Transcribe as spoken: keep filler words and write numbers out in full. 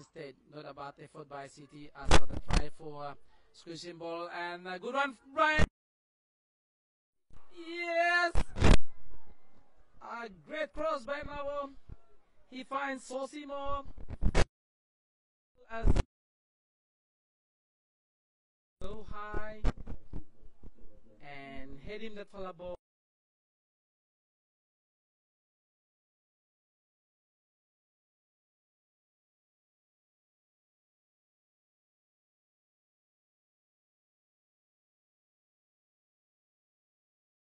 instead. Not a bad effort by City as for the try for uh, squishing ball and a good one, Brian. Yes! A great cross by Nawo. He finds Sosimo as so high and hit him that for the ball.